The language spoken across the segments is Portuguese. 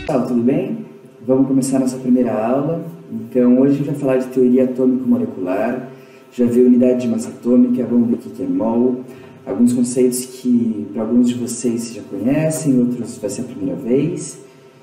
Pessoal, tudo bem? Vamos começar nossa primeira aula. Então, hoje a gente vai falar de teoria atômico-molecular, já viu unidade de massa atômica, vamos ver o que é mol, alguns conceitos que para alguns de vocês já conhecem, outros vai ser a primeira vez.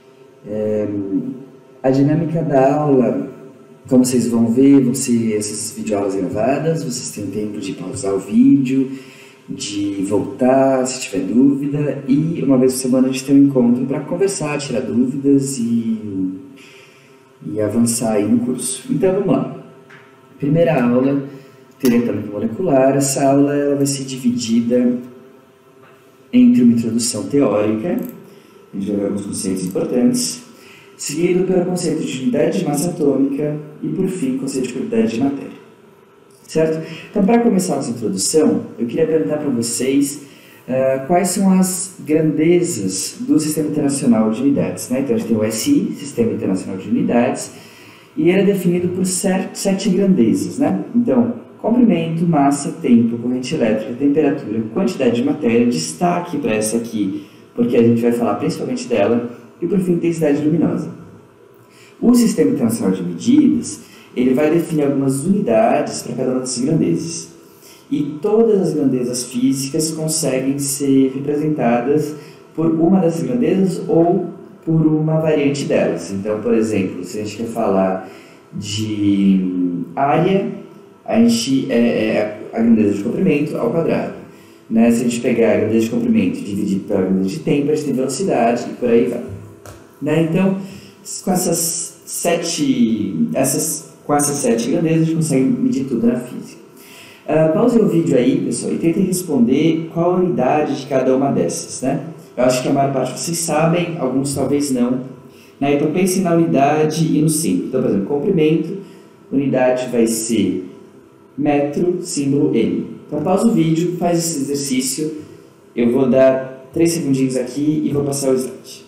A dinâmica da aula, como vocês vão ver, vão ser essas videoaulas gravadas, vocês têm tempo de pausar o vídeo, de voltar se tiver dúvida, e uma vez por semana a gente tem um encontro para conversar, tirar dúvidas e avançar aí no curso. Então vamos lá. Primeira aula, teoria atômico-molecular. Essa aula ela vai ser dividida entre uma introdução teórica, a gente vai ver alguns conceitos importantes, seguido pelo conceito de unidade de massa atômica e, por fim, conceito de propriedade de matéria. Certo? Então, para começar essa introdução, eu queria perguntar para vocês quais são as grandezas do Sistema Internacional de Unidades. Né? Então, a gente tem o SI, Sistema Internacional de Unidades, e ele é definido por 7 grandezas. Né? Então, comprimento, massa, tempo, corrente elétrica, temperatura, quantidade de matéria, destaque para essa aqui, porque a gente vai falar principalmente dela, e, por fim, intensidade luminosa. O Sistema Internacional de Medidas ele vai definir algumas unidades para cada uma dessas grandezas. E todas as grandezas físicas conseguem ser representadas por uma dessas grandezas ou por uma variante delas. Então, por exemplo, se a gente quer falar de área, a gente a grandeza de comprimento ao quadrado. Né? Se a gente pegar a grandeza de comprimento e dividir pela grandeza de tempo, a gente tem velocidade e por aí vai. Né? Então, com essas sete grandezas, a gente consegue medir tudo na física. Pause o vídeo aí, pessoal, e tentem responder qual a unidade de cada uma dessas. Né? Eu acho que a maior parte de vocês sabem, alguns talvez não. Né? Então, pensem na unidade e no símbolo. Então, por exemplo, comprimento, unidade vai ser metro, símbolo M. Então, pausa o vídeo, faz esse exercício. Eu vou dar 3 segundinhos aqui e vou passar o slide.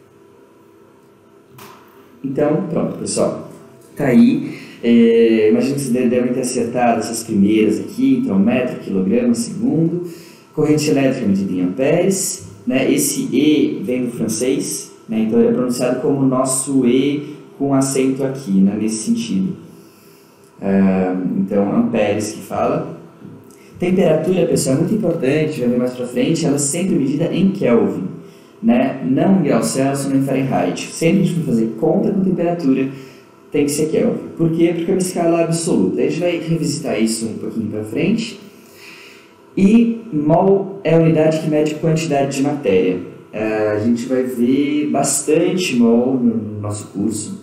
Então, pronto, pessoal. Tá aí. Imagino que vocês devem ter acertado essas primeiras aqui. Então, metro, quilograma, segundo. Corrente elétrica medida em amperes. Né? Esse E vem do francês. Né? Então, ele é pronunciado como nosso E com acento aqui, né? Nesse sentido. Então, amperes que fala. Temperatura, pessoal, é muito importante. Já ver mais pra frente. Ela é sempre medida em Kelvin. Né? Não em graus Celsius, nem em Fahrenheit. Sempre a gente for fazer conta com temperatura, tem que ser Kelvin. Por quê? Porque é uma escala absoluta. A gente vai revisitar isso um pouquinho para frente. E mol é a unidade que mede quantidade de matéria. A gente vai ver bastante mol no nosso curso.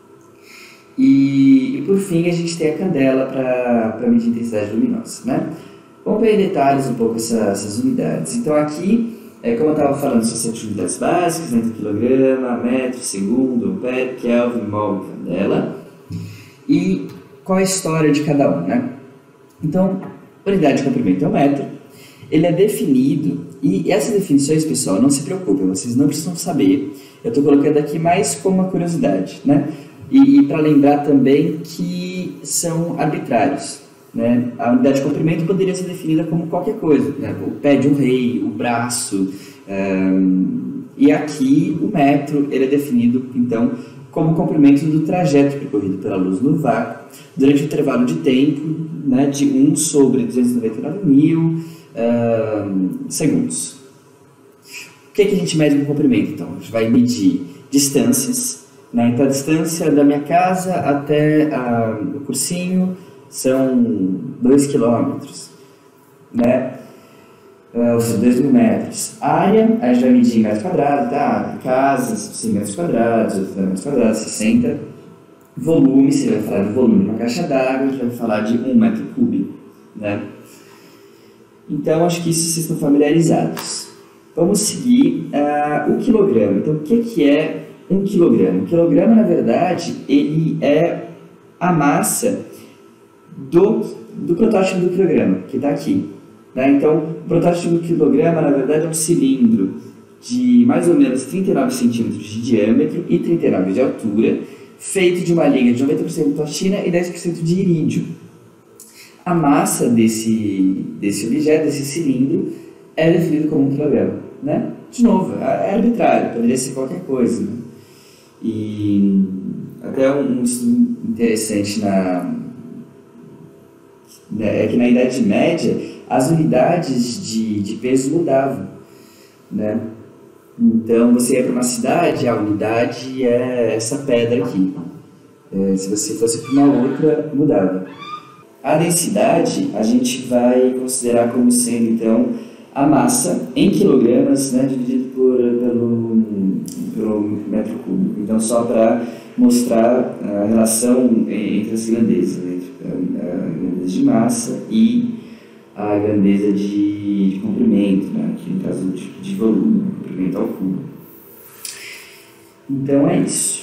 E por fim, a gente tem a candela para medir a intensidade luminosa. Né? Vamos ver em detalhes um pouco essas unidades. Então aqui, como eu estava falando, são 7 unidades básicas, né? Quilograma, metro, segundo, ampere, Kelvin, mol e candela. E qual é a história de cada um, né? Então, unidade de comprimento é o metro. Ele é definido, e essas definições, pessoal, não se preocupem, vocês não precisam saber. Eu estou colocando aqui mais como uma curiosidade, né? E para lembrar também que são arbitrários. Né? A unidade de comprimento poderia ser definida como qualquer coisa, né? O pé de um rei, o braço, e aqui o metro ele é definido então como o comprimento do trajeto percorrido pela luz no vácuo durante o intervalo de tempo, né, de 1 sobre 299.000 segundos. O que a gente mede com comprimento? Então, a gente vai medir distâncias, né? Então a distância da minha casa até o cursinho são 2 km, né? Ou seja, 2.000 metros. Área, a gente vai medir em metros quadrados, tá? Casas, 100 metros quadrados, 80 metros quadrados, 60. Volume, você vai falar de volume de uma caixa d'água, a gente vai falar de 1 metro cúbico, né? Então, acho que isso vocês estão familiarizados. Vamos seguir o quilograma. Então, o que é 1 quilograma? O quilograma, na verdade, ele é a massa do protótipo do quilograma, que está aqui. Né? Então, o protótipo do quilograma, na verdade, é um cilindro de mais ou menos 39 centímetros de diâmetro e 39 de altura, feito de uma liga de 90% de platina e 10% de irídio. A massa desse objeto, desse cilindro, é definido como um quilograma. Né? De novo, é arbitrário, poderia ser qualquer coisa. Né? E até um estudo interessante é que na Idade Média as unidades de peso mudavam, né? Então você ia para uma cidade, a unidade é essa pedra aqui. Se você fosse para uma outra, mudava. A densidade a gente vai considerar como sendo então a massa em quilogramas, né, dividido pelo metro cúbico. Então, só para mostrar a relação entre as grandezas, né, entre a grandeza de massa e a grandeza de comprimento, né, aqui no caso de volume, comprimento ao cubo. Então, é isso.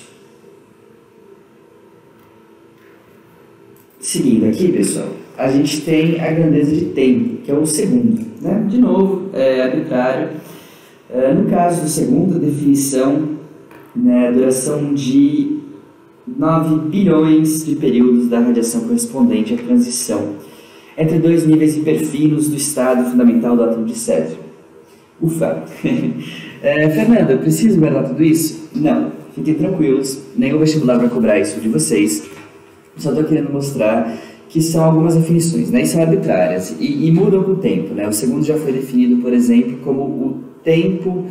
Seguindo aqui, pessoal, a gente tem a grandeza de tempo, que é o segundo, né? De novo, é arbitrário. No caso do segundo, a definição, né, duração de 9 bilhões de períodos da radiação correspondente à transição entre dois níveis hiperfinos do estado fundamental do átomo de césio. Ufa! Fernanda, eu preciso guardar tudo isso? Não, fiquem tranquilos, nenhum vestibular vai cobrar isso de vocês. Só estou querendo mostrar que são algumas definições, né? E são arbitrárias e mudam com o tempo, né? O segundo já foi definido, por exemplo, como o tempo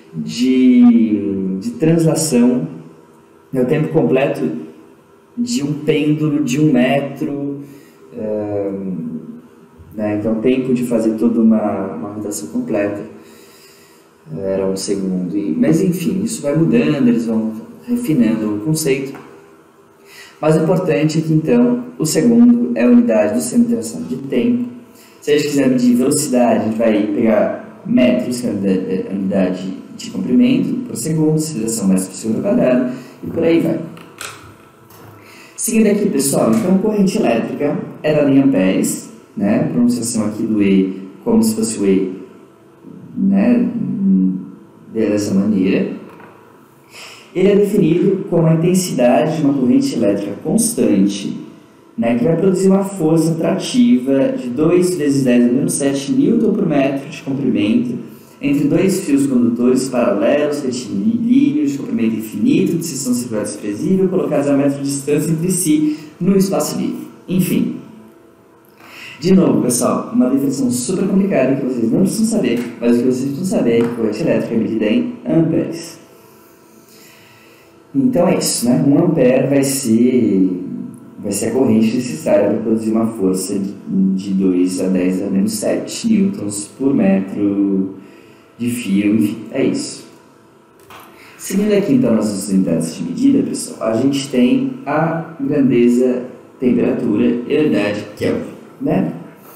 de translação, né? O tempo completo de um pêndulo de 1 metro, né? Então, o tempo de fazer toda uma rotação completa era 1 segundo. Mas, enfim, isso vai mudando, eles vão refinando o conceito. Mas o importante é que, então, o segundo é a unidade do sistema de interação de tempo. Se a gente quiser medir velocidade, a gente vai pegar metros, que é a unidade de comprimento, por segundo, aceleração metros por segundo quadrado, e por aí vai. Seguindo aqui, pessoal, então, corrente elétrica é da linha amperes, né? Pronunciação aqui do E como se fosse o E, né? Dessa maneira. Ele é definido como a intensidade de uma corrente elétrica constante, né, que vai produzir uma força atrativa de 2 vezes 10 a menos 7 Newton por metro de comprimento entre dois fios condutores paralelos, retilíneos, de comprimento infinito, de seção circular desprezível, colocados a metro de distância entre si, no espaço livre. Enfim. De novo, pessoal, uma definição super complicada que vocês não precisam saber, mas o que vocês precisam saber é que corrente elétrica é medida em amperes. Então é isso, né? 1 ampere vai ser a corrente necessária para produzir uma força de 2 a 10 a menos 7 newtons por metro de fio, enfim, é isso. Seguindo aqui então nossas unidades de medida, pessoal, a gente tem a grandeza, temperatura e a unidade Kelvin, né?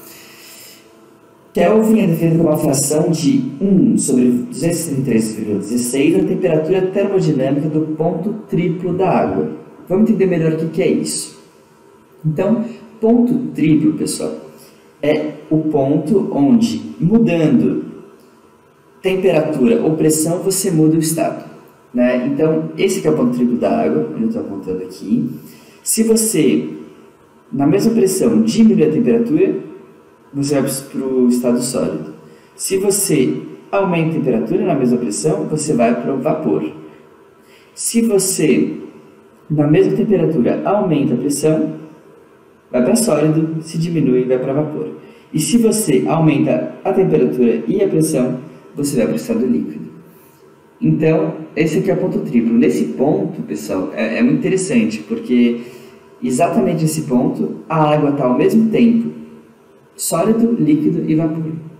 Kelvin é definido como uma fração de 1 sobre 233,16 da temperatura termodinâmica do ponto triplo da água. Vamos entender melhor o que é isso. Então, ponto triplo, pessoal, é o ponto onde, mudando temperatura ou pressão, você muda o estado, né? Então, esse aqui é o ponto triplo da água, onde eu estou apontando aqui. Se você, na mesma pressão, diminuir a temperatura, você vai para o estado sólido. Se você aumenta a temperatura na mesma pressão, você vai para o vapor. Se você, na mesma temperatura, aumenta a pressão, vai para sólido, se diminui, vai para vapor. E se você aumenta a temperatura e a pressão, você vai para o estado líquido. Então, esse aqui é o ponto triplo. Nesse ponto, pessoal, é muito interessante, porque exatamente nesse ponto, a água está ao mesmo tempo sólido, líquido e vapor.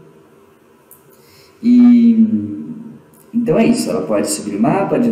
Então é isso, ela pode sublimar, pode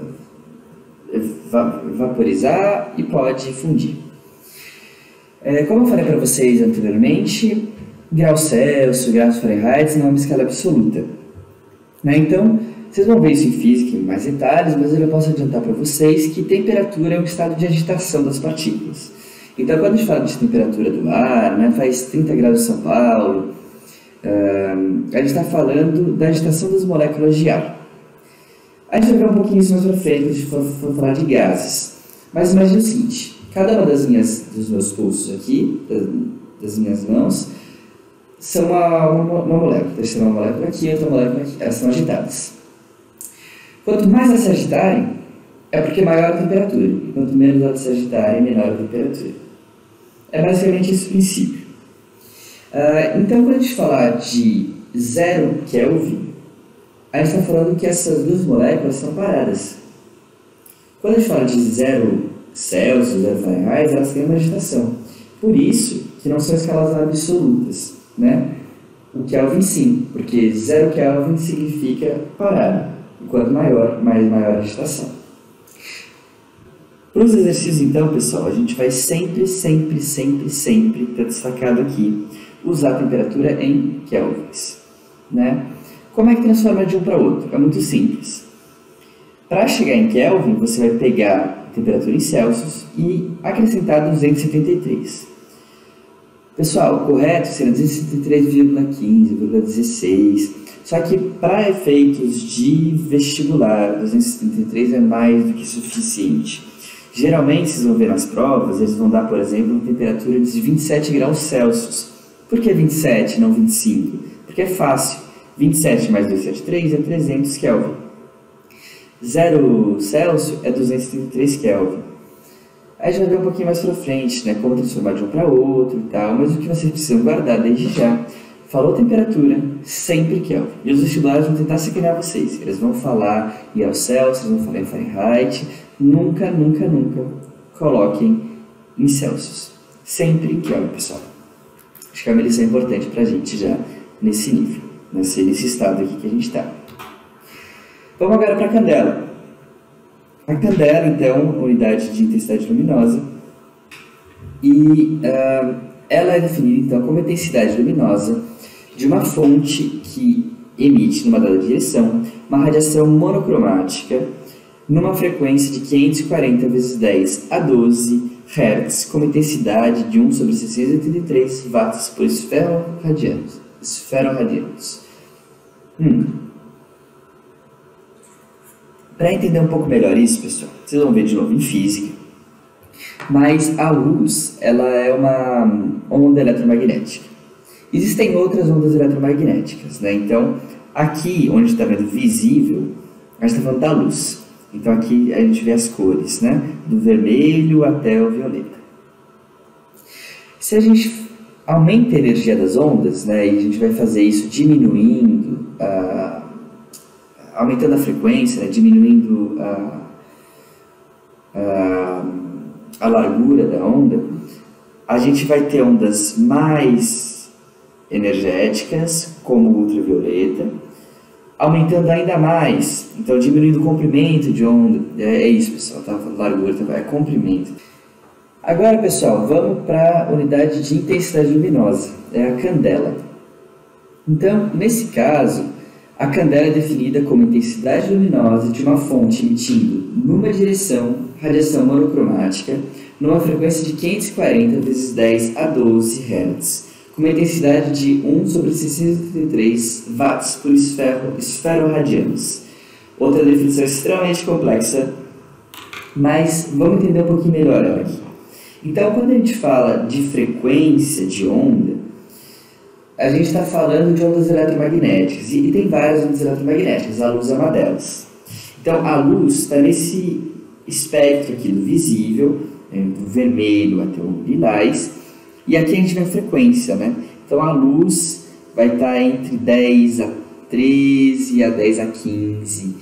vaporizar e pode fundir. Como eu falei para vocês anteriormente, graus Celsius, graus Fahrenheit não é uma escala absoluta, né? Então, vocês vão ver isso em física em mais detalhes, mas eu já posso adiantar para vocês que temperatura é um estado de agitação das partículas. Então, quando a gente fala de temperatura do ar, né, faz 30 graus em São Paulo, a gente está falando da agitação das moléculas de ar. A gente vai ver um pouquinho isso mais para frente, quando a gente for falar de gases. Mas imagine o seguinte, cada uma dos meus pulsos aqui, das minhas mãos, são uma molécula. Então, tem uma molécula aqui e outra molécula aqui. Elas são agitadas. Quanto mais elas se agitarem, É porque maior a temperatura, e quanto menos ela se agitar, menor a temperatura. É basicamente esse o princípio. Então, quando a gente falar de 0 Kelvin, a gente está falando que essas duas moléculas estão paradas. Quando a gente fala de 0 Celsius, 0 Fahrenheit, elas têm uma agitação. Por isso que não são escalas absolutas, né? O Kelvin sim, porque 0 Kelvin significa parada. E quanto maior, maior a agitação. Para os exercícios, então, pessoal, a gente vai sempre, está destacado aqui, usar a temperatura em kelvins, né? Como é que transforma de um para outro? É muito simples. Para chegar em Kelvin, você vai pegar a temperatura em Celsius e acrescentar 273. Pessoal, o correto seria 273,15,16. Só que para efeitos de vestibular, 273 é mais do que suficiente. Geralmente, vocês vão ver nas provas, eles vão dar, por exemplo, uma temperatura de 27 graus Celsius. Por que 27 não 25? Porque é fácil. 27 mais 273 é 300 Kelvin. 0 Celsius é 233 Kelvin. Aí já vai ver um pouquinho mais para frente, né? Como transformar de um para outro e tal. Mas o que vocês precisam guardar desde já, falou temperatura, sempre Kelvin. E os vestibulares vão tentar sacanear vocês. Eles vão falar em Celsius, vão falar em Fahrenheit. Nunca coloquem em Celsius. Sempre em Kelvin, pessoal. Acho que é uma lição importante para a gente já nesse nível, nesse estado aqui que a gente está. Vamos agora para a candela. A candela, então, unidade de intensidade luminosa, e ela é definida, então, como a intensidade luminosa de uma fonte que emite, numa dada direção, uma radiação monocromática numa frequência de 540 vezes 10 a 12 Hz, com intensidade de 1 sobre 683 watts por esferoradianos. Para entender um pouco melhor isso, pessoal, vocês vão ver de novo em física, mas a luz, ela é uma onda eletromagnética. Existem outras ondas eletromagnéticas, né? Então, aqui, onde está vendo visível, a gente está falando da luz. Então, aqui a gente vê as cores, né? Do vermelho até o violeta. Se a gente aumenta a energia das ondas, né? E a gente vai fazer isso diminuindo, aumentando a frequência, né? Diminuindo a largura da onda, a gente vai ter ondas mais energéticas, como o ultravioleta, aumentando ainda mais, então diminuindo o comprimento de onda. É isso, pessoal, tá? Largura é comprimento. Agora, pessoal, vamos para a unidade de intensidade luminosa, é a candela. Então, nesse caso, a candela é definida como intensidade luminosa de uma fonte emitindo, numa direção, radiação monocromática, numa frequência de 540 vezes 10 a 12 Hz, com uma intensidade de 1 sobre 633 watts por esferoradianos. Outra definição extremamente complexa, mas vamos entender um pouquinho melhor ela aqui. Então, quando a gente fala de frequência de onda, a gente está falando de ondas eletromagnéticas, e tem várias ondas eletromagnéticas, a luz é uma delas. Então, a luz está nesse espectro aqui do visível, do vermelho até o lilás, e aqui a gente vê a frequência, né? Então, a luz vai estar entre 10 a 13 a 10 a 15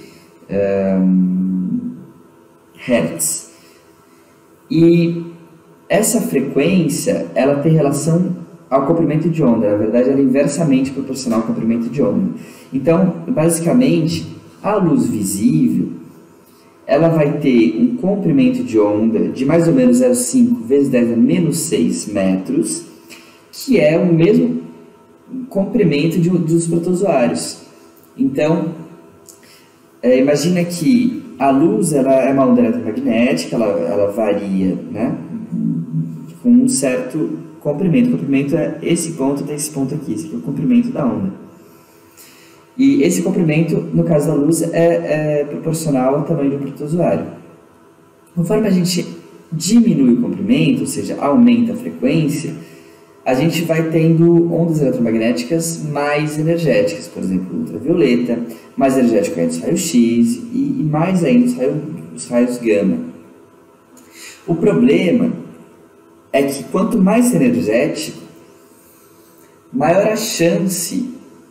Hz. E essa frequência, ela tem relação ao comprimento de onda. Na verdade, ela é inversamente proporcional ao comprimento de onda. Então, basicamente, a luz visível, ela vai ter um comprimento de onda de mais ou menos 0,5 vezes 10 a menos 6 metros, que é o mesmo comprimento dos protozoários. Então, imagina que a luz, ela é uma onda eletromagnética, ela varia, né, com um certo comprimento. O comprimento é esse ponto até esse ponto aqui, esse aqui é o comprimento da onda. E esse comprimento, no caso da luz, é proporcional ao tamanho do protozoário. Conforme a gente diminui o comprimento, ou seja, aumenta a frequência, a gente vai tendo ondas eletromagnéticas mais energéticas, por exemplo, ultravioleta, mais energético ainda os raios-x e mais ainda os os raios gama. O problema é que quanto mais energético, maior a chance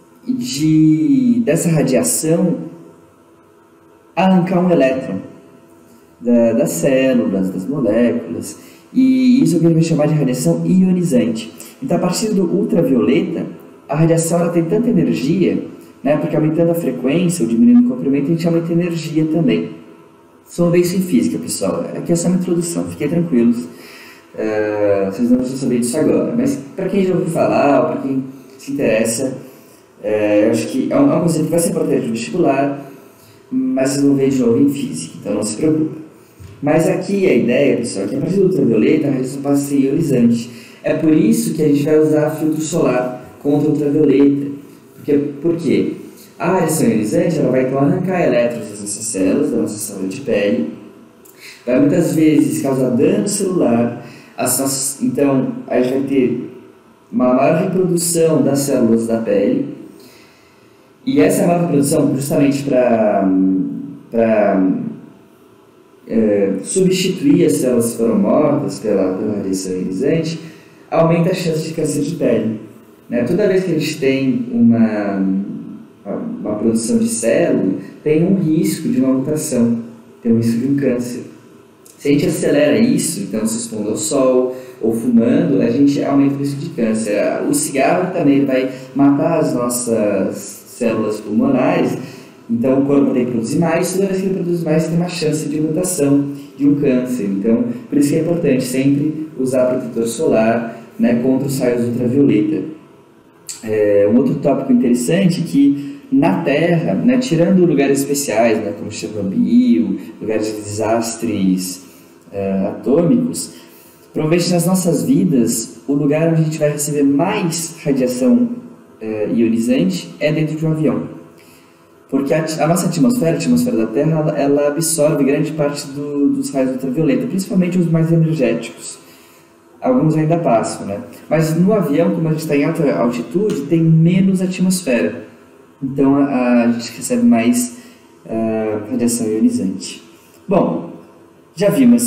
dessa radiação arrancar um elétron das células, das moléculas, e isso é o que a gente vai chamar de radiação ionizante. Então, a partir do ultravioleta, a radiação ela tem tanta energia, né, porque aumentando a frequência ou diminuindo o comprimento, a gente aumenta a energia também. Vamos ver isso em física, pessoal. Aqui é só uma introdução, fiquem tranquilos. Vocês não precisam saber disso agora, mas para quem já ouviu falar, ou para quem se interessa, eu acho que é um conceito que vai ser importante no vestibular, mas vocês vão ver de novo em física, então não se preocupe. Mas aqui a ideia, pessoal, é que a partir do ultravioleta a radiação passa a ser ionizante. É por isso que a gente vai usar filtro solar contra o ultravioleta. Por quê? A radiação ionizante ela vai então arrancar elétrons das nossas células, da nossa célula de pele, vai muitas vezes causar dano celular. Então a gente vai ter uma maior reprodução das células da pele, e essa maior reprodução, justamente para substituir as células que foram mortas pela radiação ionizante, aumenta a chance de câncer de pele. Né? Toda vez que a gente tem uma produção de célula, tem um risco de uma mutação, tem um risco de um câncer. Se a gente acelera isso, então se expondo ao sol ou fumando, a gente aumenta o risco de câncer. O cigarro também vai matar as nossas células pulmonares, então o corpo tem que produzir mais, toda vez que ele produz mais tem uma chance de mutação, de um câncer. Então, por isso que é importante sempre usar protetor solar, né, contra os raios ultravioleta. Um outro tópico interessante é que na Terra, né, tirando lugares especiais, né, como Chernobyl, lugares de desastres atômicos, provavelmente nas nossas vidas, o lugar onde a gente vai receber mais radiação ionizante é dentro de um avião. Porque a nossa atmosfera, a atmosfera da Terra, ela absorve grande parte dos raios ultravioleta, principalmente os mais energéticos. Alguns ainda passam, né? Mas no avião, como a gente está em alta altitude, tem menos atmosfera. Então a gente recebe mais radiação ionizante. Bom, já vimos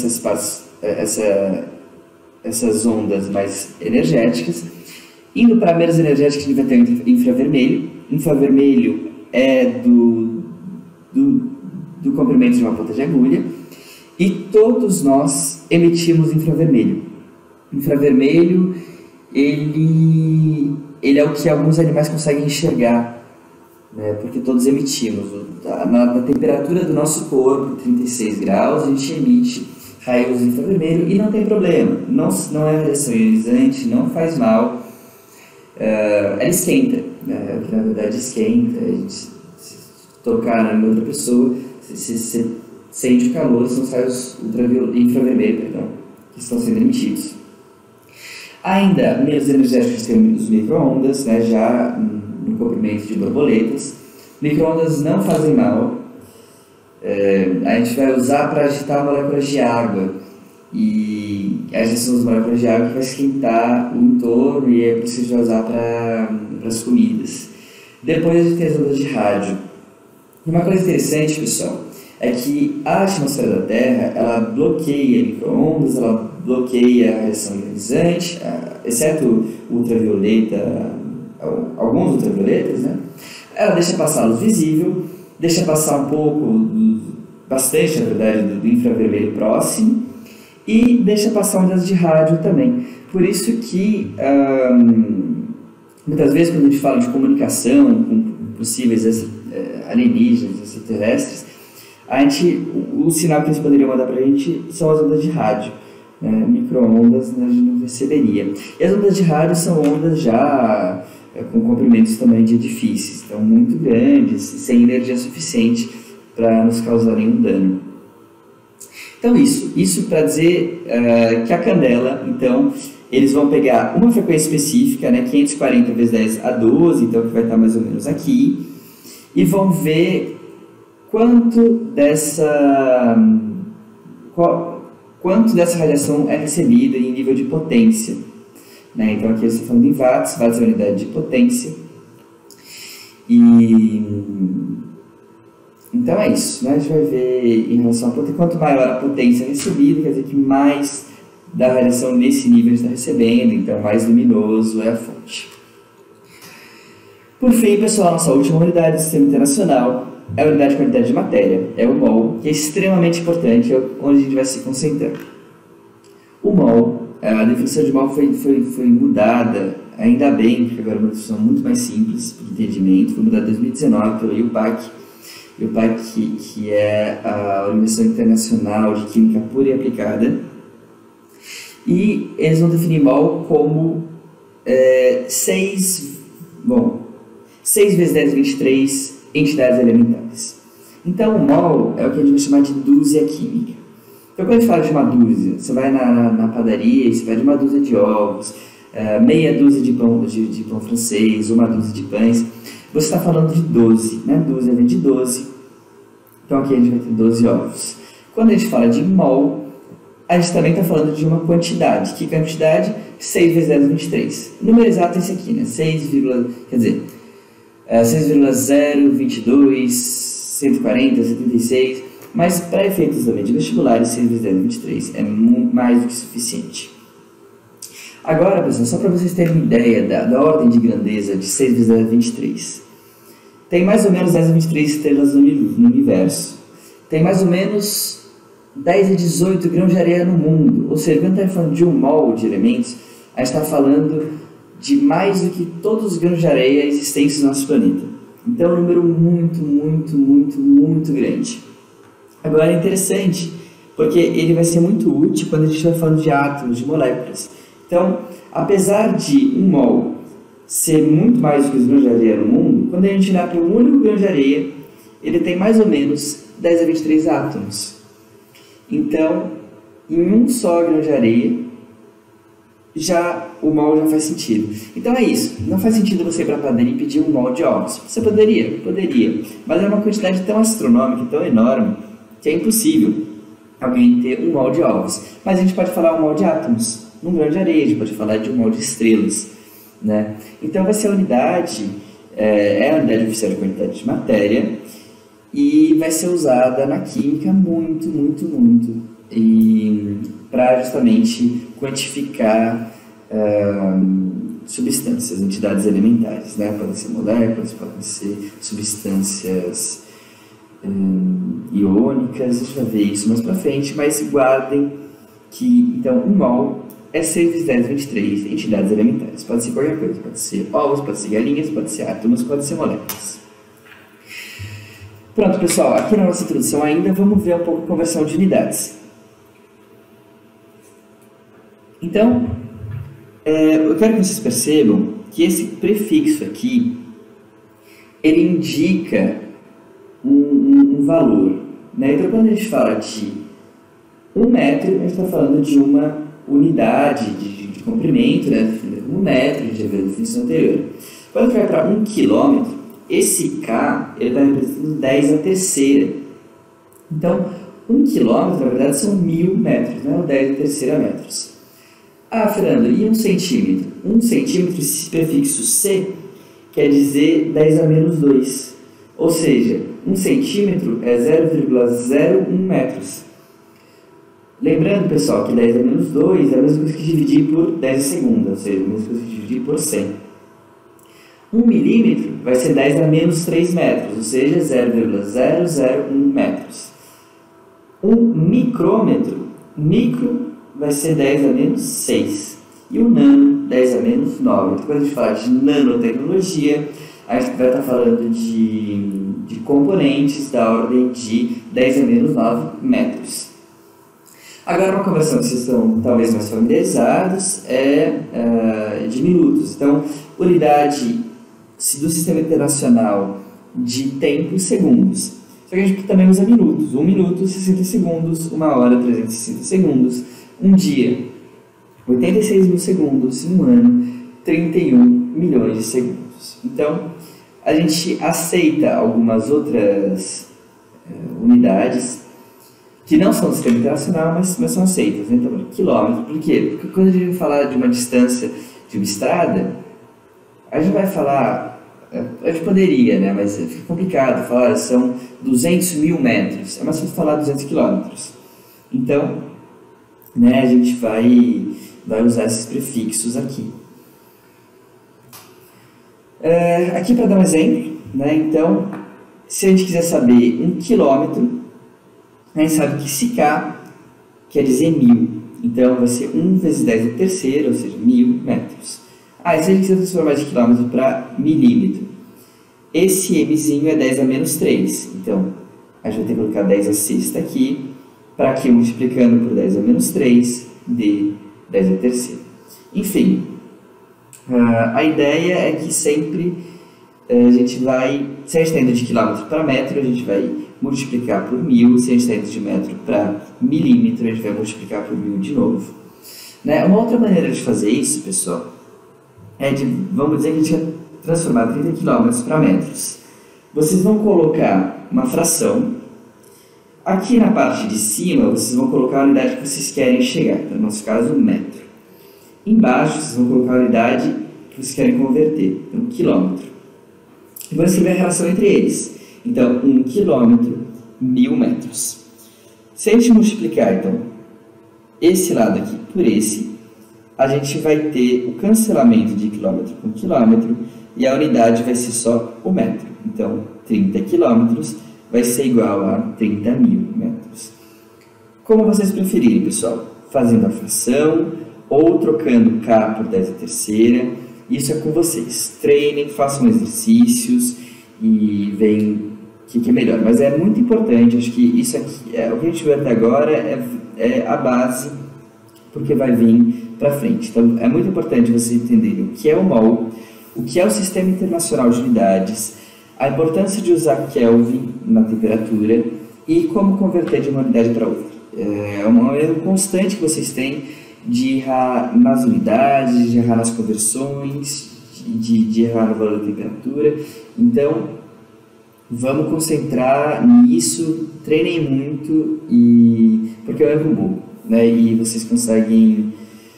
essas ondas mais energéticas. Indo para menos energéticas, a gente vai ter o infravermelho. Infravermelho é do comprimento de uma ponta de agulha. E todos nós emitimos infravermelho. Infravermelho, ele é o que alguns animais conseguem enxergar, né? Porque todos emitimos. Na temperatura do nosso corpo, 36 graus, a gente emite raios infravermelho e não tem problema. Não é radiação ionizante, não faz mal. Ela esquenta, né? Na verdade esquenta. A gente, se tocar na outra pessoa, você sente o calor, são os raios infravermelhos, que estão sendo emitidos. Ainda menos energéticos temos os micro-ondas, né, já no comprimento de borboletas. Micro-ondas não fazem mal. A gente vai usar para agitar moléculas de água. E a agitação das moléculas de água que vai esquentar o entorno e é preciso usar para as comidas. Depois a gente tem as ondas de rádio. E uma coisa interessante, pessoal, é que a atmosfera da Terra, ela bloqueia micro-ondas, ela bloqueia a radiação ionizante, exceto o ultravioleta, alguns ultravioletas, né? Ela deixa passar a luz visível, deixa passar um pouco, bastante na verdade, do infravermelho próximo, e deixa passar ondas de rádio também. Por isso que muitas vezes quando a gente fala de comunicação com possíveis alienígenas, extraterrestres, o sinal que eles poderiam mandar para a gente são as ondas de rádio. Micro-ondas, né, a gente não receberia. E as ondas de rádio são ondas já com comprimentos também de edifícios, então muito grandes, sem energia suficiente para nos causar nenhum dano. Então isso para dizer que a candela, então, eles vão pegar uma frequência específica, né, 540 vezes 10 a 12, então que vai estar mais ou menos aqui, e vão ver quanto dessa radiação é recebida em nível de potência. Né? Então aqui eu estou falando em watts, watts é a unidade de potência. E Então é isso, né? A gente vai ver em relação à potência, quanto maior a potência recebida, quer dizer que mais da radiação nesse nível a gente está recebendo, então mais luminoso é a fonte. Por fim, pessoal, nossa última unidade do Sistema Internacional é a unidade de quantidade de matéria, é o mol, que é extremamente importante, é onde a gente vai se concentrar. O mol, a definição de mol foi mudada, ainda bem, porque agora é uma definição muito mais simples para o entendimento, foi mudada em 2019 pelo IUPAC, que é a Organização Internacional de Química Pura e Aplicada, e eles vão definir mol como 6 vezes 10 a 23 entidades elementares. Então, o mol é o que a gente vai chamar de dúzia química. Então, quando a gente fala de uma dúzia, você vai na padaria e você vai de uma dúzia de ovos, meia dúzia de pão francês, uma dúzia de pães, você está falando de 12, né? Dúzia vem de 12, então aqui a gente vai ter 12 ovos. Quando a gente fala de mol, a gente também está falando de uma quantidade. Que quantidade? 6 vezes 10 a 23. O número exato é esse aqui, né? 6,022, 140, 76, mas para efeitos também de vestibulares, 6 vezes 10 a 23 é mais do que suficiente. Agora, pessoal, só para vocês terem uma ideia da ordem de grandeza de 6 vezes 10 a 23, tem mais ou menos 10 a 23 estrelas no universo, tem mais ou menos 10 a 18 grãos de areia no mundo, ou seja, quando a gente está falando de um mol de elementos, a gente está falando de mais do que todos os grãos de areia existentes no nosso planeta. Então é um número muito grande. Agora é interessante, porque ele vai ser muito útil quando a gente vai falando de átomos, de moléculas. Então, apesar de um mol ser muito mais do que os grãos de areia no mundo, quando a gente olhar para um único grão de areia, ele tem mais ou menos 10 a 23 átomos. Então, em um só grão de areia, o mol já faz sentido. Então é isso, não faz sentido você ir para a padaria e pedir um mol de ovos. Você poderia, mas é uma quantidade tão astronômica, tão enorme, que é impossível alguém ter um mol de ovos. Mas a gente pode falar um mol de átomos, num grão de areia, a gente pode falar de um mol de estrelas, né? Então vai ser a unidade, a unidade oficial de quantidade de matéria, e vai ser usada na química muito, e para justamente quantificar substâncias, entidades elementares, né? Podem ser moléculas, podem ser substâncias iônicas, a gente vai ver isso mais para frente, mas guardem que, então, um mol é 6 vezes 10 a 23 entidades elementares. Pode ser qualquer coisa, pode ser ovos, pode ser galinhas, pode ser átomos, pode ser moléculas. Pronto, pessoal, aqui na nossa introdução ainda vamos ver um pouco de conversão de unidades. Então, eu quero que vocês percebam que esse prefixo aqui, ele indica um valor, né? Então, quando a gente fala de 1 metro, a gente está falando de uma unidade de comprimento, né? 1 metro, a gente já viu a definição anterior. Quando a gente vai para 1 quilômetro, esse K está representando 10 a terceira. Então, 1 quilômetro, na verdade, são 1000 metros, né? Ou 10 a terceira metros. Ah, Fernando, e 1 centímetro? 1 centímetro, esse prefixo C, quer dizer 10 a menos 2. Ou seja, 1 centímetro é 0,01 metros. Lembrando, pessoal, que 10 a menos 2 é a mesma coisa que dividir por 10 segundos, ou seja, a mesma coisa que dividir por 100. 1 milímetro vai ser 10 a menos 3 metros, ou seja, 0,001 metros. 1 micrômetro, micro, vai ser 10 a menos 6. E o nano, 10 a menos 9. Então, quando a gente fala de nanotecnologia, a gente vai estar falando de componentes da ordem de 10 a menos 9 metros. Agora, uma conversão que vocês estão talvez mais familiarizados é de minutos. Então, unidade do Sistema Internacional de tempo, segundos. Só que a gente também usa minutos. 1 minuto, 60 segundos, 1 hora, 360 segundos, um dia, 86 mil segundos, em um ano, 31 milhões de segundos. Então, a gente aceita algumas outras unidades que não são do Sistema Internacional, mas são aceitas. Né? Então, quilômetro, por quê? Porque quando a gente vai falar de uma distância de uma estrada, a gente vai falar A gente poderia, né? Mas fica complicado falar, são 200 mil metros. É mais fácil falar 200 quilômetros. Então, né, a gente vai usar esses prefixos aqui. Aqui para dar um exemplo, né? Então, se a gente quiser saber 1 quilômetro, a gente sabe que se K quer dizer 1000. Então, vai ser 1 vezes 10 à terceira, ou seja, 1000 metros. E se a gente quiser transformar de quilômetro para milímetro, esse Mzinho é 10 a menos 3. Então, a gente vai ter que colocar 10 a sexta aqui, para que multiplicando por 10 a menos 3, dê 10 a terceira. Enfim, a ideia é que sempre a gente vai, se a gente está indo de quilômetro para metro, a gente vai multiplicar por 1000, se a gente está indo de metro para milímetro, a gente vai multiplicar por 1000 de novo. Né? Uma outra maneira de fazer isso, pessoal, é de, vamos dizer que a gente vai transformar 30 km para metros. Vocês vão colocar uma fração. Aqui na parte de cima, vocês vão colocar a unidade que vocês querem chegar. No nosso caso, metro. Embaixo, vocês vão colocar a unidade que vocês querem converter. Então, quilômetro. E vão escrever a relação entre eles. Então, 1 quilômetro, 1000 metros. Se a gente multiplicar, então, esse lado aqui por esse, a gente vai ter o cancelamento de quilômetro com quilômetro e a unidade vai ser só o metro. Então, 30 quilômetros vai ser igual a 30 mil metros. Como vocês preferirem, pessoal, fazendo a fração ou trocando K por 10 a terceira, isso é com vocês. Treinem, façam exercícios e veem o que é melhor. Mas é muito importante, acho que isso aqui, o que a gente viu até agora é a base, porque vai vir para frente. Então, é muito importante vocês entenderem o que é o mol, o que é o Sistema Internacional de Unidades, a importância de usar Kelvin na temperatura e como converter de uma unidade para outra. É um erro constante que vocês têm de errar nas unidades, de errar nas conversões, de errar no valor da temperatura. Então, vamos concentrar nisso, treinem muito, porque é um erro bobo, né? E vocês conseguem...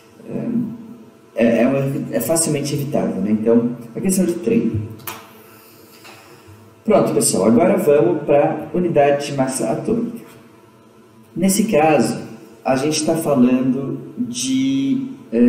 É facilmente evitável, né? Então, é questão de treino. Pronto, pessoal, agora vamos para a unidade de massa atômica. Nesse caso, a gente está falando de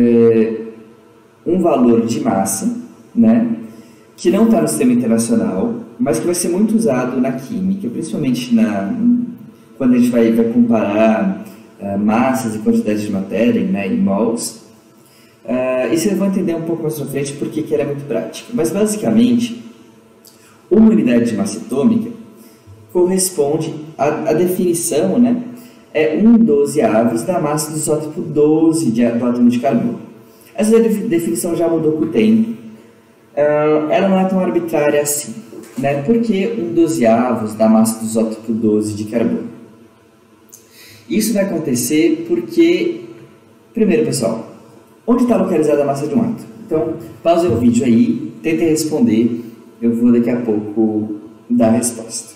um valor de massa, né, que não está no sistema internacional, mas que vai ser muito usado na química, principalmente quando a gente vai comparar massas e quantidades de matéria, né, em mols. E vocês vão entender um pouco mais pra frente porque que ela é muito prática. Mas, basicamente, uma unidade de massa atômica corresponde à definição, né, é 1/12 da massa do isótopo 12 do átomo de carbono. Essa definição já mudou com o tempo. Ela não é tão arbitrária assim, né? Por que 1/12 da massa do isótopo 12 de carbono? Isso vai acontecer porque, primeiro, pessoal, onde está localizada a massa de um átomo? Então, pause o vídeo aí, tentem responder, eu vou daqui a pouco dar a resposta.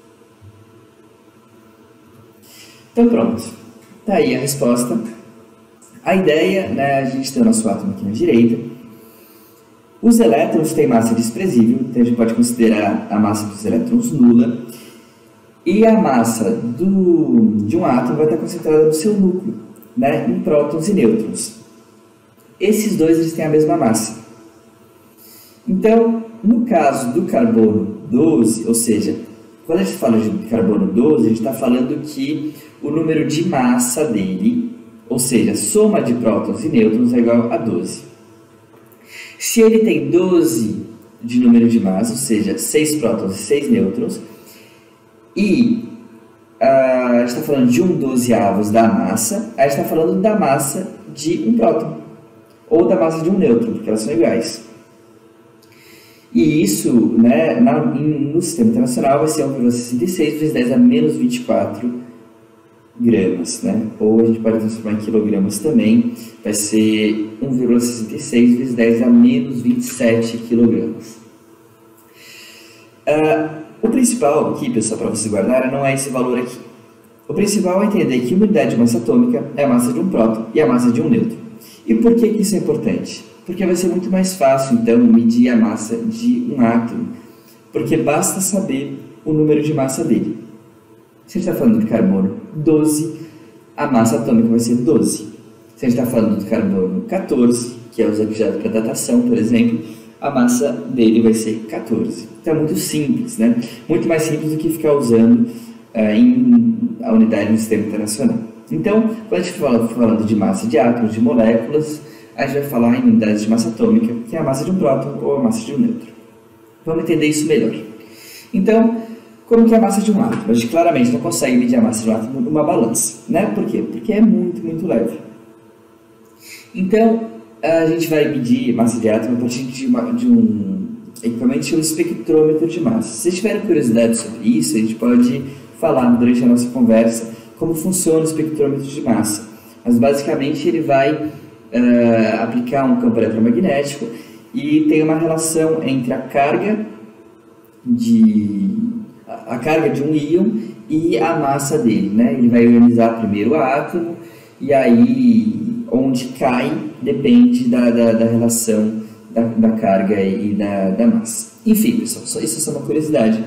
Então pronto, tá aí a resposta. A ideia, né, a gente tem o nosso átomo aqui na direita. Os elétrons têm massa desprezível, então a gente pode considerar a massa dos elétrons nula. E a massa de um átomo vai estar concentrada no seu núcleo, né, em prótons e nêutrons. Esses dois eles têm a mesma massa. Então, no caso do carbono 12, ou seja, quando a gente fala de carbono 12, a gente está falando que o número de massa dele, ou seja, a soma de prótons e nêutrons é igual a 12. Se ele tem 12 de número de massa, ou seja, 6 prótons e 6 nêutrons, e a gente está falando de 1/12 da massa, a gente está falando da massa de um próton, ou da massa de um nêutron, porque elas são iguais. E isso, né, no sistema internacional vai ser 1,66 vezes 10 a menos 24 gramas, né? Ou a gente pode transformar em quilogramas também, vai ser 1,66 vezes 10 a menos 27 quilogramas. O principal aqui, pessoal, para você guardar, não é esse valor aqui. O principal é entender que uma unidade de massa atômica é a massa de um próton e a massa de um nêutron. E por que isso é importante? porque vai ser muito mais fácil, então, medir a massa de um átomo, porque basta saber o número de massa dele. Se a gente está falando de carbono 12, a massa atômica vai ser 12. Se a gente está falando do carbono 14, que é usado já para datação, por exemplo, a massa dele vai ser 14. Então é muito simples, né? Muito mais simples do que ficar usando a unidade no sistema internacional. Então, quando a gente fala falando de massa de átomos, de moléculas, a gente vai falar em unidades de massa atômica, que é a massa de um próton ou a massa de um nêutron. Vamos entender isso melhor. Então, como que é a massa de um átomo? A gente claramente não consegue medir a massa de um átomo numa balança, né? Por quê? Porque é muito, muito leve. Então, a gente vai medir massa de átomo a partir de um equipamento chamado espectrômetro de massa. Se vocês tiverem curiosidade sobre isso, a gente pode falar durante a nossa conversa como funciona o espectrômetro de massa. Mas, basicamente, ele vai aplicar um campo eletromagnético e tem uma relação entre a carga de um íon e a massa dele, né? Ele vai ionizar primeiro o átomo e aí onde cai depende da relação da carga e da massa. Enfim, pessoal, isso é só uma curiosidade.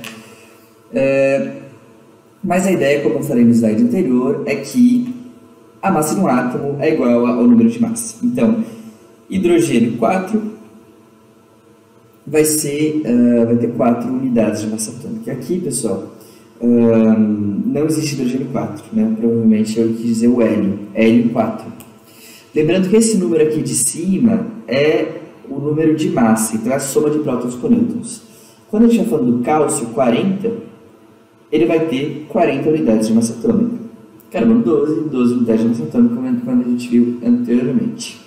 Mas a ideia, como eu falei no slide anterior, é que a massa de um átomo é igual ao número de massa. Então, hidrogênio 4 vai ter 4 unidades de massa atômica. Aqui, pessoal, não existe hidrogênio 4, né? Provavelmente eu quis dizer o hélio 4. Lembrando que esse número aqui de cima é o número de massa, então é a soma de prótons com nêutrons. Quando a gente está falando do cálcio 40, ele vai ter 40 unidades de massa atômica. Carbono 12 unidades de massa atômica, como a gente viu anteriormente.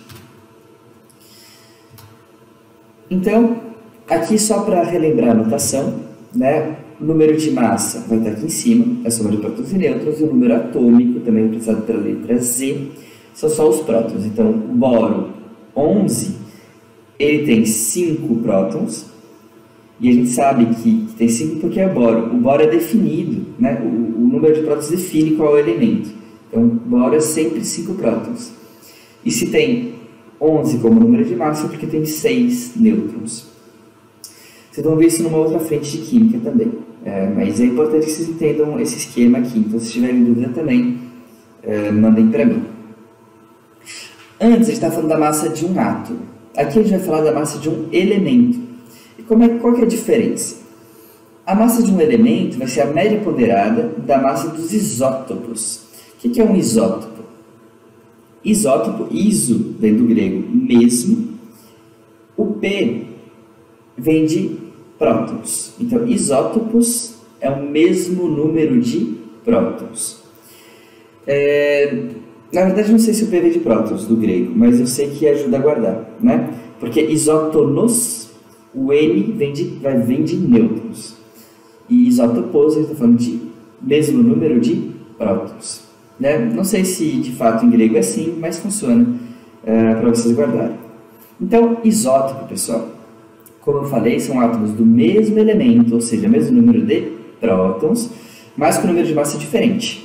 Então, aqui só para relembrar a notação, né? O número de massa vai estar aqui em cima, a soma de prótons e nêutrons, e o número atômico, também representado pela letra Z, são só os prótons. Então, o boro 11, ele tem 5 prótons, e a gente sabe que tem 5 porque é boro. O boro é definido, né? O número de prótons define qual é o elemento. Então, boro é sempre 5 prótons. E se tem 11 como número de massa, é porque tem 6 nêutrons. Vocês vão ver isso numa outra frente de química também. Mas é importante que vocês entendam esse esquema aqui. Então, se tiverem dúvida também, mandem para mim. Antes, a gente estava falando da massa de um átomo. Aqui a gente vai falar da massa de um elemento. E qual que é a diferença? A massa de um elemento vai ser a média ponderada da massa dos isótopos. O que é um isótopo? Isótopo, iso, vem do grego mesmo. O P vem de prótons. Então, isótopos é o mesmo número de prótons. Na verdade, não sei se o P vem de prótons, do grego, mas eu sei que ajuda a guardar, né? Porque isótonos, o N vem de nêutrons. E isótopos, a gente está falando de mesmo número de prótons. Né? Não sei se de fato em grego é assim, mas funciona para vocês guardarem. Então, isótopo, pessoal, como eu falei, são átomos do mesmo elemento, ou seja, mesmo número de prótons, mas com número de massa diferente.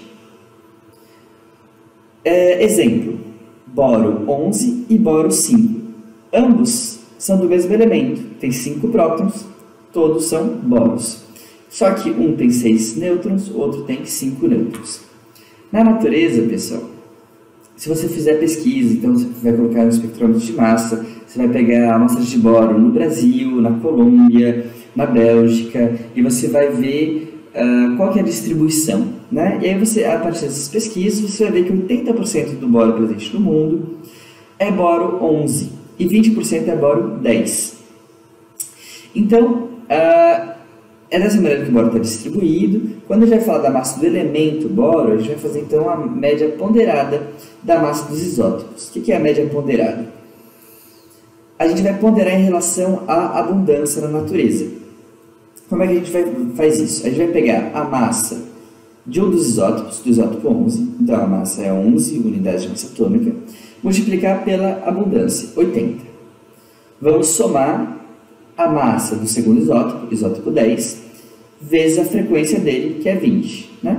Exemplo, boro 11 e boro 5. Ambos são do mesmo elemento, tem 5 prótons, todos são boros. Só que um tem 6 nêutrons, o outro tem 5 nêutrons. Na natureza, pessoal, se você fizer pesquisa, então você vai colocar no espectrômetro de massa, você vai pegar amostras de boro no Brasil, na Colômbia, na Bélgica, e você vai ver qual que é a distribuição, né? E aí você, a partir dessas pesquisas, você vai ver que 80% do boro presente no mundo é boro 11 e 20% é boro 10. Então, é dessa maneira que o boro está distribuído. Quando a gente vai falar da massa do elemento boro, a gente vai fazer então a média ponderada da massa dos isótopos. O que é a média ponderada? A gente vai ponderar em relação à abundância na natureza. Como é que a gente faz isso? A gente vai pegar a massa de um dos isótopos, do isótopo 11, então a massa é 11 unidades de massa atômica, multiplicar pela abundância, 80. Vamos somar a massa do segundo isótopo, isótopo 10, vezes a frequência dele, que é 20. Né?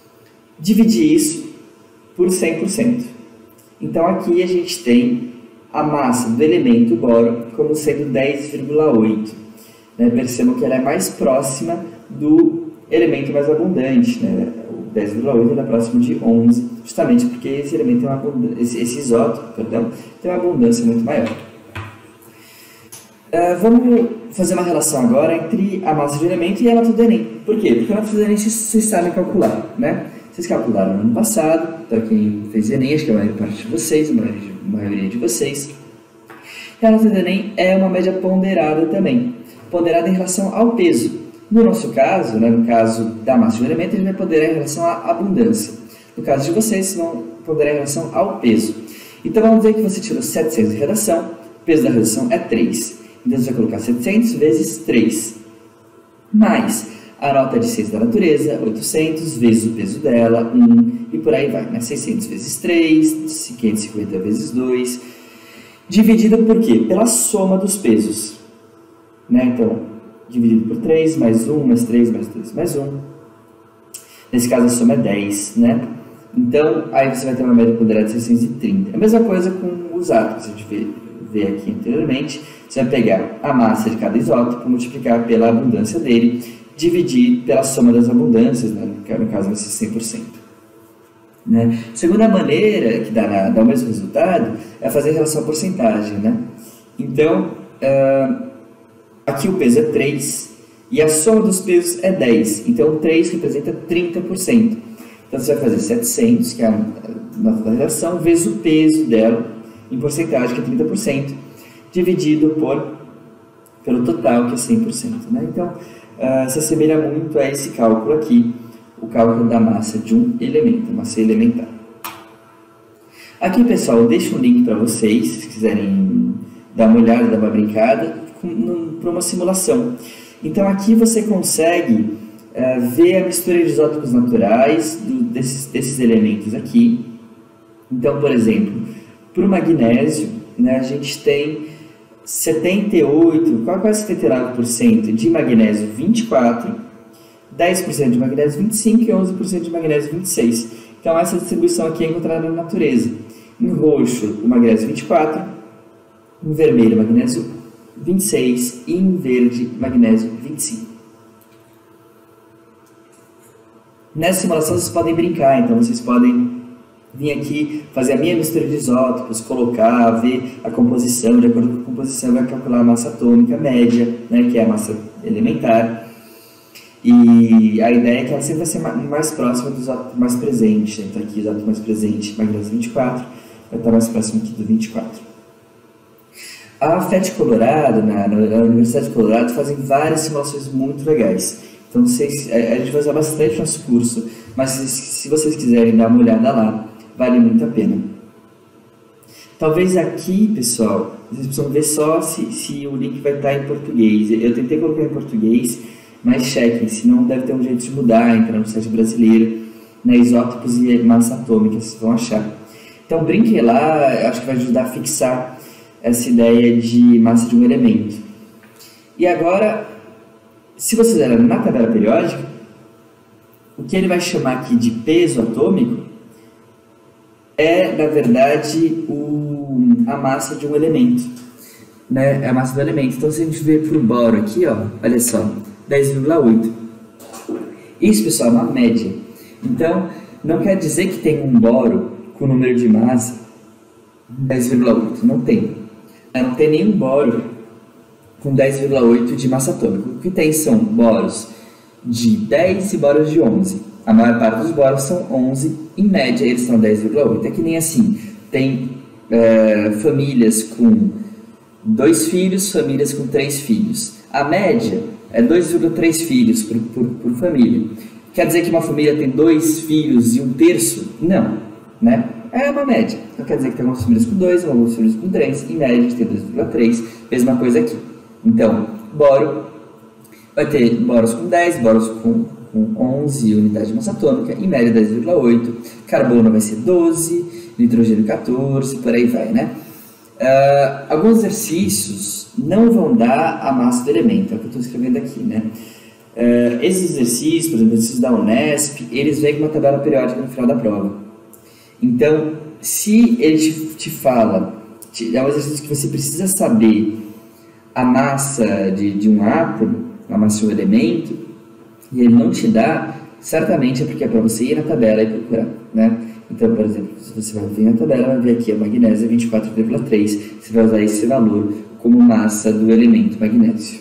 Dividir isso por 100%. Então aqui a gente tem a massa do elemento boro como sendo 10,8. Né? Percebam que ela é mais próxima do elemento mais abundante, né? O 10,8 é próximo de 11, justamente porque esse elemento tem uma esse isótopo, perdão, tem uma abundância muito maior. Vamos fazer uma relação agora entre a massa de elemento e a nota do Enem. Por quê? Porque a nota do Enem vocês sabem calcular, né? Vocês calcularam no ano passado, então quem fez Enem, acho que a maior parte de vocês, a maioria de vocês. E a nota do Enem é uma média ponderada também, ponderada em relação ao peso. No nosso caso, né, no caso da massa de um elemento, a gente vai ponderar em relação à abundância. No caso de vocês, vão ponderar em relação ao peso. Então vamos dizer que você tirou 700 de redação, o peso da redação é 3. Então você vai colocar 700 vezes 3, mais a nota de ciência da natureza, 800, vezes o peso dela, 1, e por aí vai, né? 600 vezes 3, 550 vezes 2, dividido por quê? Pela soma dos pesos, né? Então, dividido por 3, mais 1, mais 3, mais 2, mais 1. Nesse caso, a soma é 10, né? Então, aí você vai ter uma média ponderada de 630. A mesma coisa com os átomos, a gente vê aqui anteriormente. Você vai pegar a massa de cada isótopo, multiplicar pela abundância dele, dividir pela soma das abundâncias, né? No caso vai ser 100%. Né? Segunda maneira, que dá o mesmo resultado, é fazer relação à porcentagem. Né? Então, aqui o peso é 3 e a soma dos pesos é 10. Então, 3 representa 30%. Então, você vai fazer 700, que é a nota da redação, vezes o peso dela, em porcentagem, que é 30%, dividido pelo total, que é 100%. Né? Então, se assemelha muito a esse cálculo aqui, o cálculo da massa de um elemento, massa elementar. Aqui, pessoal, eu deixo um link para vocês, se quiserem dar uma olhada, dar uma brincada, para uma simulação. Então, aqui você consegue ver a mistura de isótopos naturais desses elementos aqui. Então, por exemplo, para o magnésio, né, a gente tem 78, quase 79% de magnésio 24, 10% de magnésio 25 e 11% de magnésio 26. Então essa distribuição aqui é encontrada na natureza. Em roxo, o magnésio 24, em vermelho, o magnésio 26 e em verde, magnésio 25. Nessa simulação vocês podem brincar, então vocês podem vir aqui, fazer a minha mistura de isótopos, colocar, ver a composição, de acordo com a composição vai calcular a massa atômica média, né, que é a massa elementar, e a ideia é que ela sempre vai ser mais próxima do isótopo mais presente. Então aqui o isótopo mais presente, magnésio 24, vai estar mais próximo aqui do 24. A FET Colorado, na Universidade de Colorado, fazem várias simulações muito legais. Então a gente vai usar bastante no nosso curso, mas se vocês quiserem dar uma olhada lá, vale muito a pena. Talvez aqui, pessoal, vocês precisam ver só se o link vai estar em português. Eu tentei colocar em português, mas chequem, senão deve ter um jeito de mudar, entrar no site brasileiro, na isótopos e massa atômica, vocês vão achar. Então brinquem lá, acho que vai ajudar a fixar essa ideia de massa de um elemento. E agora, se vocês olharem na tabela periódica, o que ele vai chamar aqui de peso atômico é, na verdade, a massa de um elemento, né? É a massa do elemento. Então, se a gente ver para o boro aqui, ó, olha só, 10,8. Isso, pessoal, é uma média. Então, não quer dizer que tem um boro com número de massa 10,8. Não tem. Não tem nenhum boro com 10,8 de massa atômica. O que tem são boros de 10 e boros de 11. A maior parte dos boros são 11, em média eles são 10,8. É que nem assim, tem famílias com 2 filhos, famílias com 3 filhos. A média é 2,3 filhos por família. Quer dizer que uma família tem 2 filhos e 1/3? Não, né? É uma média. Então quer dizer que tem algumas famílias com 2, algumas famílias com 3, em média a gente tem 2,3, mesma coisa aqui. Então, boro vai ter boros com 10, boros com 11 unidades de massa atômica, em média 10,8, carbono vai ser 12, nitrogênio 14, por aí vai, né? Alguns exercícios não vão dar a massa do elemento, é o que eu estou escrevendo aqui, né? Esses exercícios, por exemplo, exercícios da Unesp, eles vêm com uma tabela periódica no final da prova. Então, se ele te É um exercício que você precisa saber a massa de um átomo, a massa de um elemento, e ele não te dá, certamente é porque é para você ir na tabela e procurar, né? Então, por exemplo, se você vai vir na tabela, vai ver aqui a magnésio 24,3, você vai usar esse valor como massa do elemento magnésio.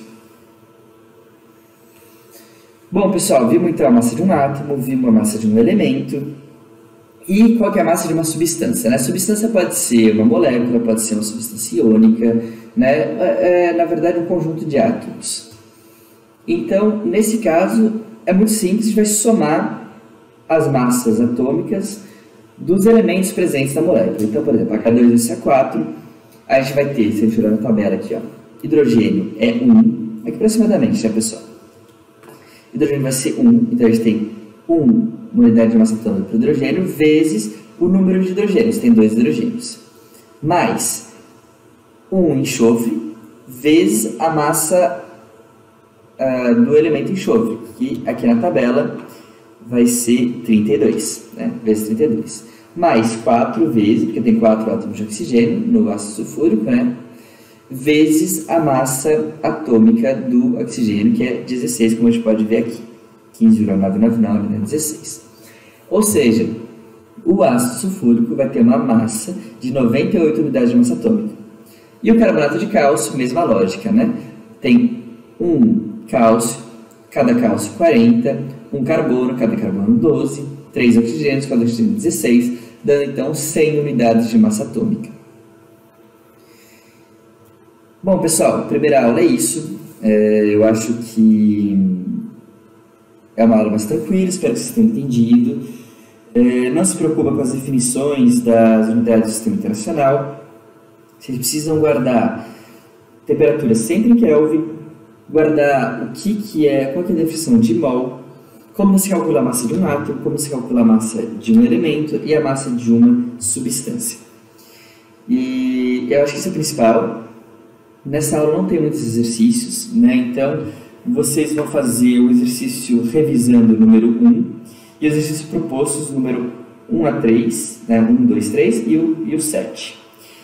Bom, pessoal, vimos então a massa de um átomo, vimos a massa de um elemento. E qual que é a massa de uma substância? Né? A substância pode ser uma molécula, pode ser uma substância iônica, né? Na verdade, um conjunto de átomos. Então, nesse caso, é muito simples, a gente vai somar as massas atômicas dos elementos presentes na molécula. Então, por exemplo, H2SO4, a gente vai ter, se a gente olhar na tabela aqui, ó, hidrogênio é 1, aqui aproximadamente, né, pessoal? Hidrogênio vai ser 1, então a gente tem 1 unidade de massa atômica para o hidrogênio vezes o número de hidrogênios, tem 2 hidrogênios, mais 1 enxofre vezes a massa do elemento enxofre, que aqui na tabela vai ser 32, né? Vezes 32, mais 4 vezes, porque tem 4 átomos de oxigênio no ácido sulfúrico, né? Vezes a massa atômica do oxigênio, que é 16, como a gente pode ver aqui, 15,999, né? 16. Ou seja, o ácido sulfúrico vai ter uma massa de 98 unidades de massa atômica. E o carbonato de cálcio, mesma lógica, né? Tem 1 cálcio, cada cálcio 40, 1 carbono, cada carbono 12, 3 oxigênios, cada oxigênio 16, dando então 100 unidades de massa atômica. Bom, pessoal, a primeira aula é isso. Eu acho que é uma aula mais tranquila, espero que vocês tenham entendido. Não se preocupa com as definições das unidades do Sistema Internacional. Vocês precisam guardar temperatura sempre em Kelvin, guardar qual que é a definição de mol, como se calcula a massa de um átomo, como se calcula a massa de um elemento e a massa de uma substância. E eu acho que isso é o principal. Nessa aula não tem muitos exercícios, né? Então vocês vão fazer o exercício revisando o número 1 e os exercícios propostos, número 1 a 3, né? 1, 2, 3 e o 7.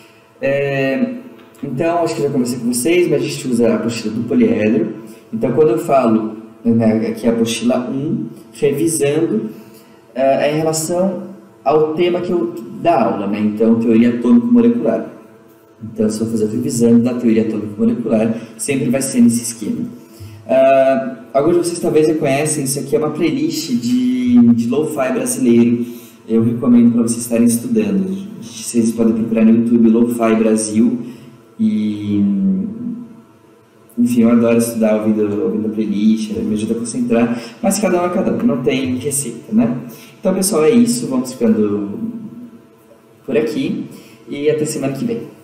Então, acho que já conversei com vocês, mas a gente usa a apostila do poliedro. Então, quando eu falo, né, aqui a apostila 1, revisando, é em relação ao tema da aula, né? Então, teoria atômico-molecular. Então, se eu fazer revisando da teoria atômico-molecular, sempre vai ser nesse esquema. Alguns de vocês talvez reconhecem, isso aqui é uma playlist de lo-fi brasileiro. Eu recomendo para vocês estarem estudando. Vocês podem procurar no YouTube Lo-Fi Brasil. E, enfim, eu adoro estudar ouvindo a playlist, me ajuda a concentrar, mas cada um, não tem receita, né? Então, pessoal, é isso. Vamos ficando por aqui e até semana que vem.